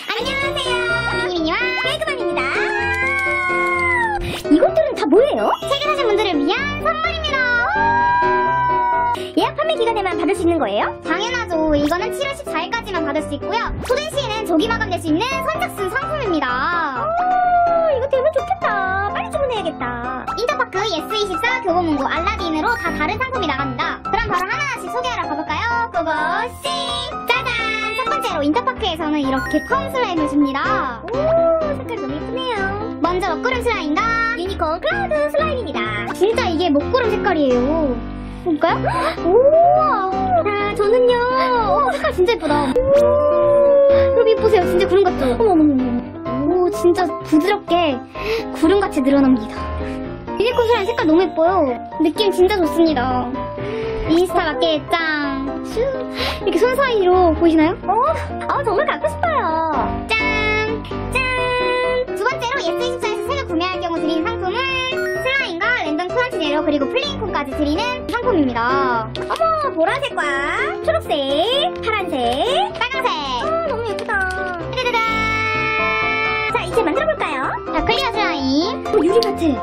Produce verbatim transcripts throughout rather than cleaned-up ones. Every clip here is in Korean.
안녕하세요, 미니미니와 깔끔함입니다. 이것들은 다 뭐예요? 책을 사신 분들을 위한 선물입니다. 예약 판매 기간에만 받을 수 있는 거예요? 당연하죠. 이거는 칠월 십사일까지만 받을 수 있고요. 소진 시에는 조기 마감될 수 있는 선착순 상품입니다. 오, 이거 되면 좋겠다. 빨리 주문해야겠다. 인터파크, 예스이십사, 교보문고, 알라딘으로 다 다른 상품이 나갑니다. 그럼 바로 하나하나씩 소개하러 가볼까요? 고고씨! 짜잔! 첫 번째로 인터파크에서는 이렇게 펌 슬라임을 줍니다. 오, 색깔 너무 예쁘네요. 먼저 먹구름 슬라임과 유니콘 클라우드 슬라임입니다. 진짜 이게 먹구름 색깔이에요. 볼까요? 우와! 자, 저는요. 오, 색깔 진짜 예쁘다. 여러분 예쁘세요. 진짜 구름 같죠? 어머머머. 오, 진짜 부드럽게 구름같이 늘어납니다. 유니콘 슬라임 색깔 너무 예뻐요. 느낌 진짜 좋습니다. 인스타 맞게 짱! 슈! 이렇게 손 사이로 보이시나요? 어? 아, 정말 갖고 싶어요. 짠! 짠! 두 번째로 예스이십사에서 새로 구매할 경우 드리는 상품은 슬라임과 랜덤 크런치 재료 그리고 플레인콘까지 드리는 상품입니다. 어머, 보라색과 초록색, 파란색, 빨간색. 아, 너무 예쁘다. 짜자잔! 자, 이제 만들어볼까요? 자, 클리어 슬라임. 오, 유리마트.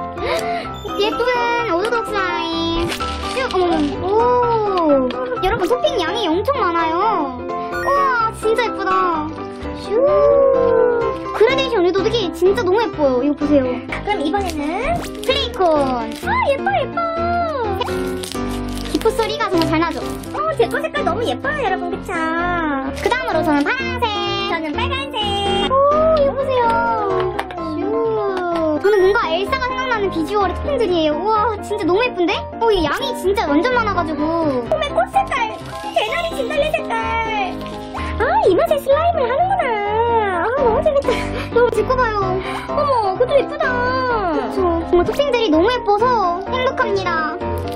예쁜 오도독 슬라임. 쭉, 어머머. 오. 여러분, 토핑 양이 엄청 많아요. 우와, 진짜 예쁘다. 슈. 그라데이션 오도독이 진짜 너무 예뻐요. 이거 보세요. 그럼 이번에는 플레이콘. 아, 예뻐, 예뻐. 기포 소리가 정말 잘 나죠? 어, 제 거 색깔 너무 예뻐요, 여러분. 그쵸? 그 다음으로 저는 파란색. 저는 빨간색. 오, 이거 보세요. 슈. 저는 뭔가 엘사가 생각나는 비주얼의 토핑들이에요. 우와, 진짜 너무 예쁜데? 어, 이 양이 진짜 완전 많아가지고. 홈의 꽃 색깔. 개나리 진달래 색깔. 아, 이 맛에 슬라임을 하는구나. 아, 너무 재밌다. 여러분, 제 거 봐요. 어머, 그것도 예쁘다. 그쵸. 정말 토핑들이 너무 예뻐서 행복합니다.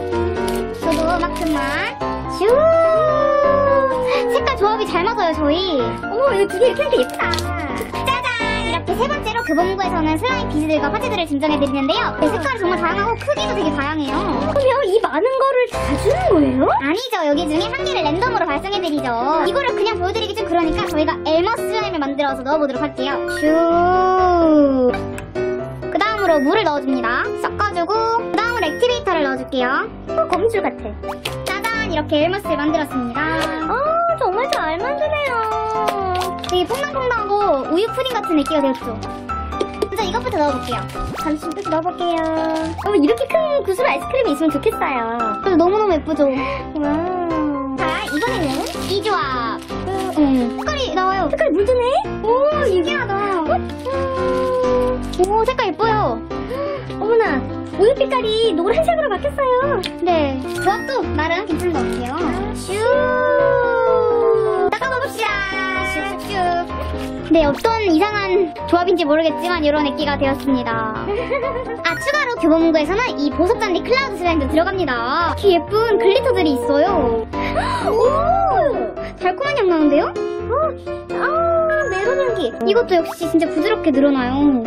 저도 만큼만. 슈. 색깔 조합이 잘 맞아요, 저희. 어머, 이거 두 개 이렇게 하니까 예쁘다. 짜잔! 이렇게 세 번째로 교보문고에서는 슬라임 비즈들과 파츠들을 증정해드리는데요. 네, 색깔이 정말 다양하고 크기도 되게 다양해요. 그러면 이 많은 거를 다 주는 거예요? 아니죠. 여기 중에 한 개를 랜덤으로 발송해드리죠. 이거를 그냥 보여드리기 좀 그러니까 저희가 엘머 슬라임을 만들어서 넣어보도록 할게요. 슈. 그 다음으로 물을 넣어줍니다. 섞어주고 그 다음으로 액티베이터를 넣어줄게요. 어, 거미줄 같아. 짜잔! 이렇게 엘머스를 만들었습니다. 아, 정말 잘 만드네요. 되게 퐁당퐁당하고 우유 푸딩 같은 느낌이 되었죠? 먼저 이것부터 넣어볼게요. 잠시만 넣어볼게요. 어, 이렇게 큰 구슬 아이스크림이 있으면 좋겠어요. 그래서 너무너무 예쁘죠? 와. 자, 이번에는 이 조합. 음, 음. 색깔이 나와요. 색깔이 묻으네? 오, 신기하다. 오, 색깔 예뻐요. 어머나, 우유 빛깔이 노란색으로 바뀌었어요. 네, 조합도 나름 괜찮은 것 같아요. 슈. 닦아봐봅시다. 슉슉슉. 네, 어떤 이상한 조합인지 모르겠지만 이런 액기가 되었습니다. 아, 추가로 교보문고에서는 이 보석잔디 클라우드 슬라임도 들어갑니다. 이렇게 예쁜 글리터들이 있어요. 오! 달콤한 향 나는데요? 아, 메론 향기. 이것도 역시 진짜 부드럽게 늘어나요.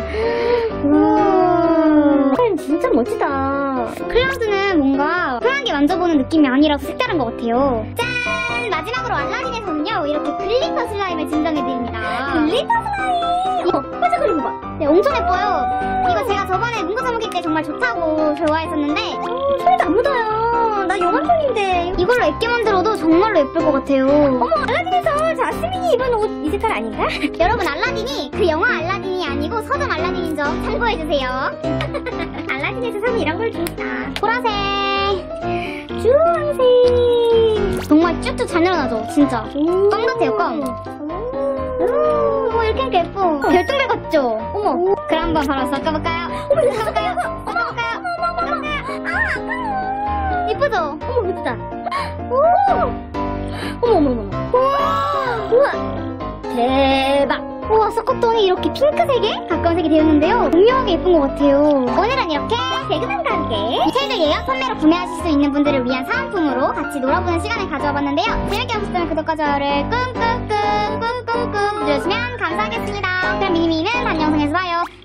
와, 진짜 멋지다. 클라우드는 뭔가 편하게 만져보는 느낌이 아니라서 색다른 것 같아요. 짠! 마지막으로 알라딘에서는요, 이렇게 글리터 슬라임을 증정해드립니다. 글리터 슬라임! 이거, 화자 그린 거 봐. 네, 엄청 예뻐요. 이거 제가 저번에 문구사 먹일 때 정말 좋다고 좋아했었는데, 어, 소리도 안 묻어요. 나 영암송인데. 이걸로 액기 만들어도 정말로 예쁠 것 같아요. 어머, 알라딘에서 자스민이 입은 옷 이 색깔 아닌가? 여러분, 알라딘이 그 영화 알라딘이 아니고 서점 알라딘인 점 참고해주세요. 알라딘에서 사는 이런 걸 줍니다. 보라색, 주황색. 정말 쭉쭉 잘 늘어나죠, 진짜. 껌 같아요, 껌. 오, 이렇게 하니까 예뻐. 별똥별 같죠? 어머. 그럼 한번 바로 섞어볼까요? 어머, 이거 섞어볼까요? 섞어볼까요? 어머, 어머, 어머. 아, 아까워. 예쁘죠? 어머, 예쁘다. 오! 어머, 어머, 어머. 우와! 우와! 대박! 우와, 섞었더니 이렇게 핑크색에 가까운 색이 되었는데요. 오묘하게 예쁜 것 같아요. 오늘은 이렇게 개그맨과 함께 이 책을 예약 판매로 구매하실 수 있는 분들을 위한 사은품으로 같이 놀아보는 시간을 가져와 봤는데요. 재밌게 보셨다면 구독과 좋아요를 꾹꾹꾹 꾹꾹꾹 눌러주시면 감사하겠습니다. 그럼 미니미는 다음 영상에서 봐요.